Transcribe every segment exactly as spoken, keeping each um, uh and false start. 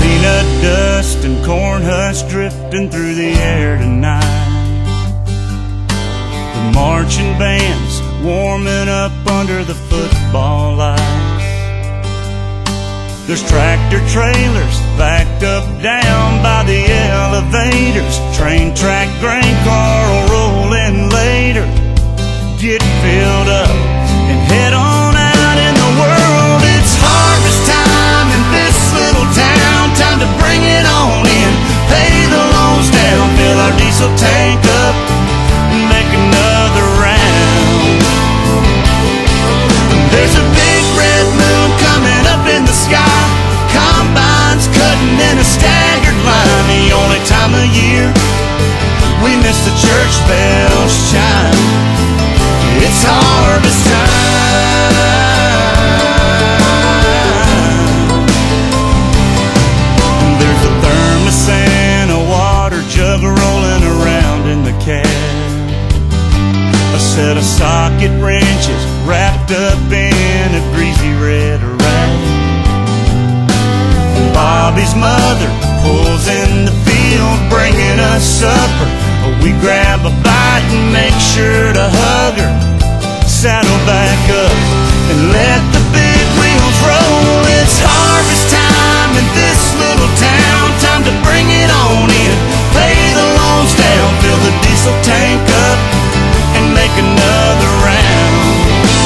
Peanut dust and corn husks drifting through the air tonight. The marching bands warming up under the football lights. There's tractor trailers backed up down by the elevators. Train track grain car roll in later. Get filled up and head on out in the world. It's harvest time in this little town. Time to bring it on in, pay the loans down, fill our diesel tank up, and make another round. There's a big red moon coming up in the sky. Combines cutting in a staggered line. The only time of year we miss the church bells chime. It's harvest time. There's a thermos and a water jug rolling around in the cab. A set of socket wrenches wrapped up in a greasy red rag. Bobby's mother pulls in the field, bringing us supper. We grab a bite and make sure to hug her. Saddle back up and let the big wheels roll. It's harvest time in this little town. Time to bring it on in, pay the loans down, fill the diesel tank up, and make another round.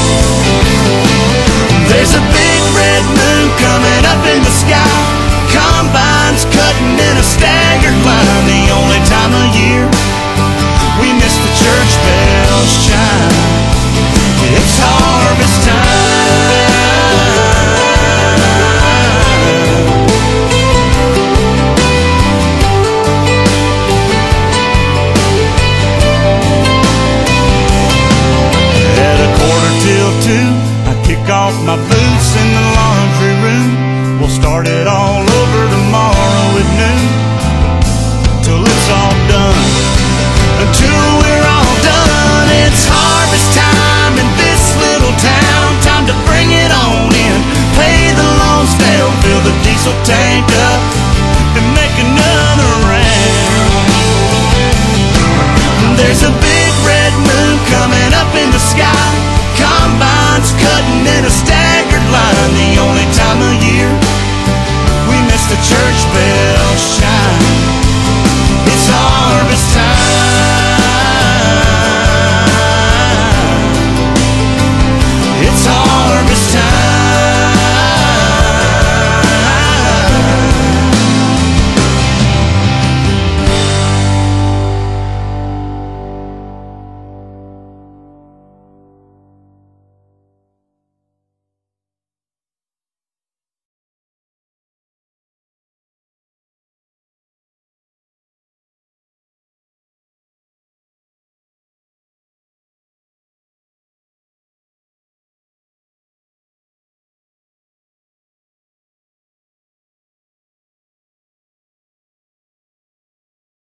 There's a big red moon coming up in the sky. Combines cutting in a staggered line. The only time of year we miss the church bells chime. It's harvest time. At a quarter till two, I kick off my boots in the laundry room. We'll start it all over tomorrow at noon, till it's all done, until we're all done. It's harvest time in this little town. Time to bring it on in, pay the loans down, fill the diesel tank up, and make another round. There's a big red moon coming up in the sky. Combines cutting in a staggered line. The only time of year we miss the church